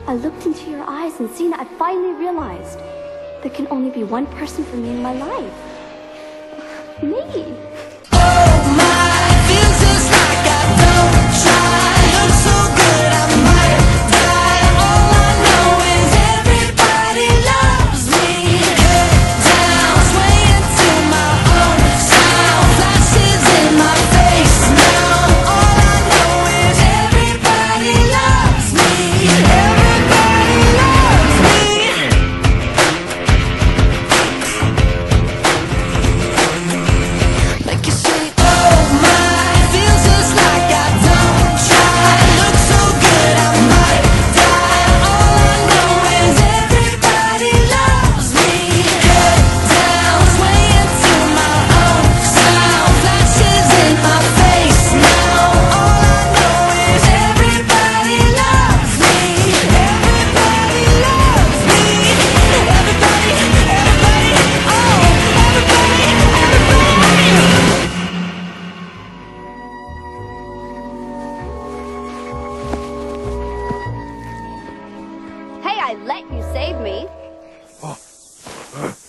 I looked into your eyes, and Xena, I finally realized there can only be one person for me in my life. Me. Oh my, feels just like I don't try. Look so good, I might die. All I know is everybody loves me. Head down, swaying to my own sound. Flashes in my face now. All I know is everybody loves me. Everybody loves me. Like you say, oh my, feels just like I don't try. Look so good, I might die. All I know is everybody loves me. Head down, swaying to my own sound. Flashes in my face now. All I know is everybody loves me. Everybody loves me. Everybody, everybody, oh, everybody, everybody. Hey, I let you save me.